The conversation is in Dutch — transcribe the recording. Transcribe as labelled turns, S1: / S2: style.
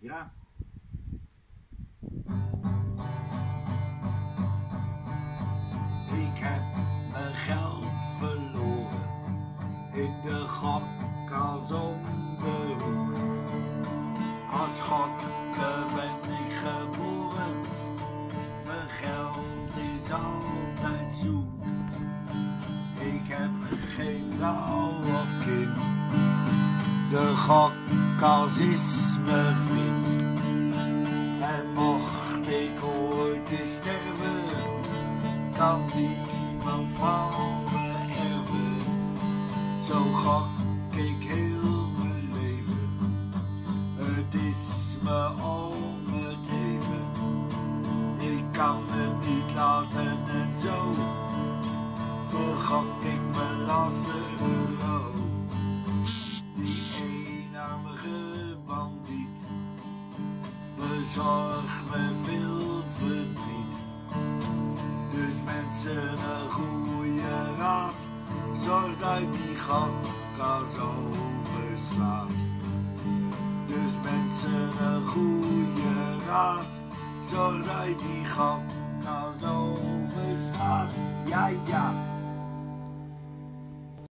S1: Ja. Ik heb mijn geld verloren in de gokkast om de hoek. Als gokker ben ik geboren, mijn geld is altijd zoek. Ik heb geen vrouw of kind, de gokkast is mijn vriend. En mocht ik ooit eens sterven, kan niemand van me erven. Zo gok ik heel mijn leven, het is me om het even. Ik kan het niet laten en zo vergok ik mijn laatste euro. Die eenarmige bandiet bezorgt me veel verdriet. Dus mensen, een goede raad, zorg dat die gokkast overslaat. Dus mensen, een goede raad, zorg dat die gokkast overslaat. Ja, ja.